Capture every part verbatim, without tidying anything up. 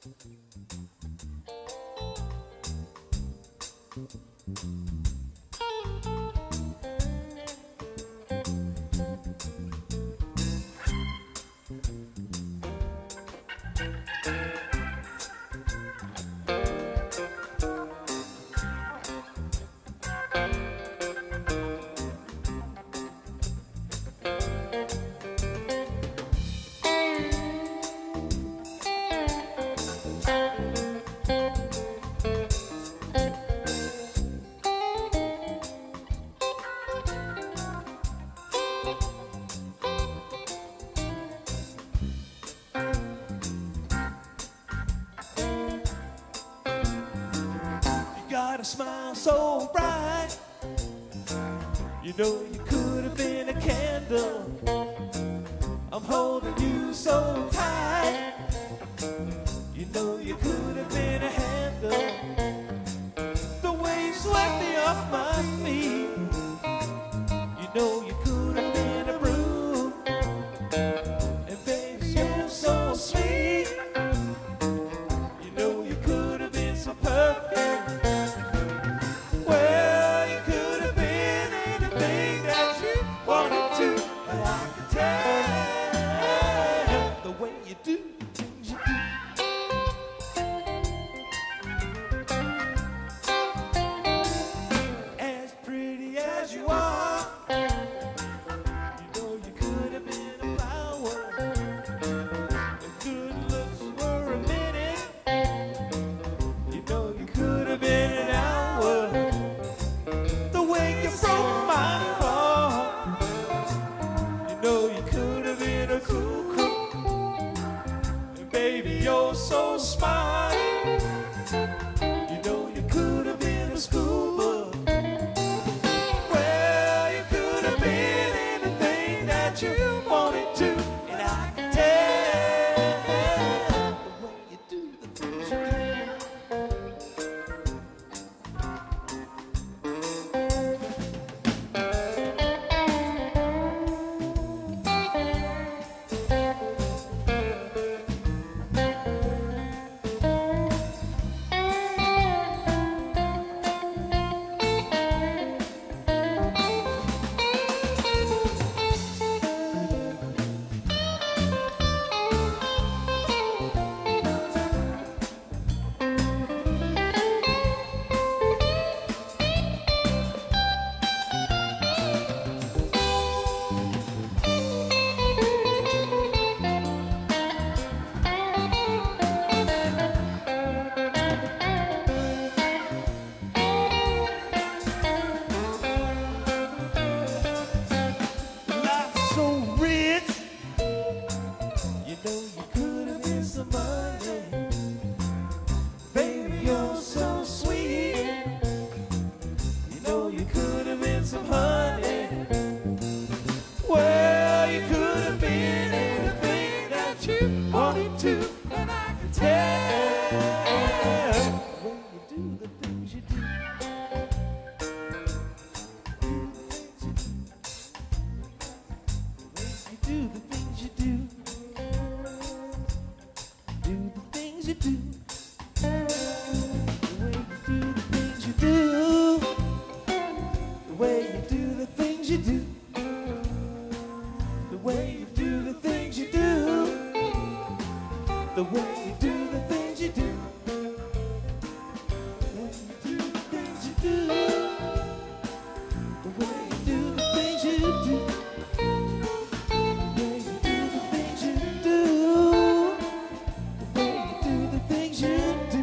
Got a smile so bright, you know you could have been a candle. I'm holding you so tight, you know you could have been a handle. The way you swept me off my feet, you know you could have been a broom. And baby, you're so sweet, you know you could have been so perfect. Baby, you're so smart. You know you could have been a schoolboy. Well, you could have been anything that you wanted to, and I can tell the way you do the things you wanted to, and I can tell when you do the things you do. When you do the things you do, do the things you do. The way you do the things you do, the way you do the things you do, the way you do the things you do. The way you do the things you do, the way you do the things you do, the way you do the things you do, the way you do the things you do, the way you do the things you do.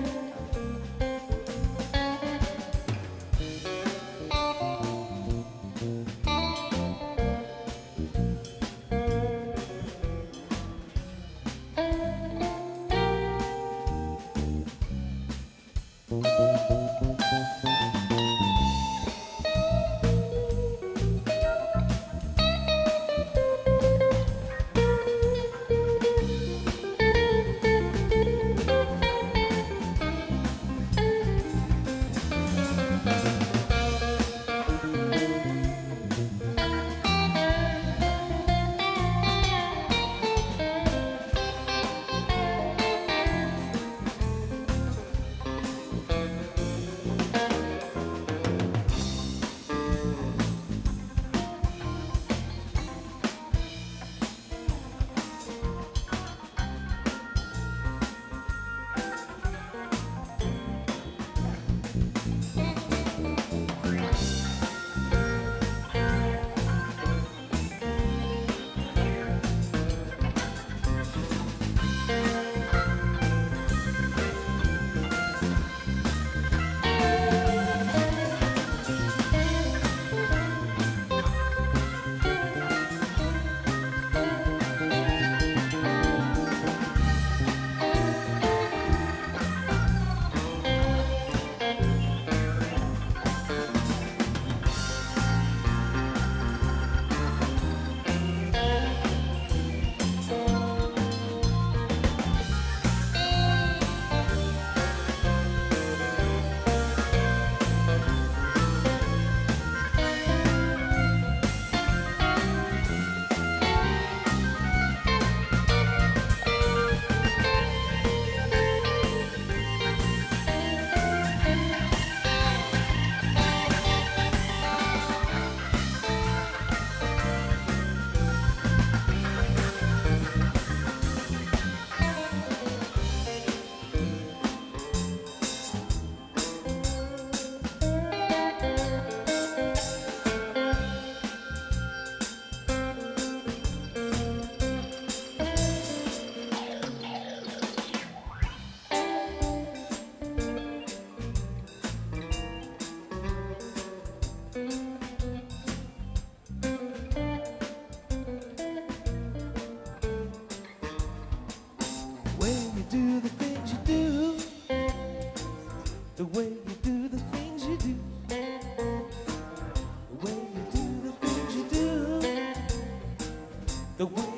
way you do the things you do, the way you do the things you do, the way you do the things you do, the way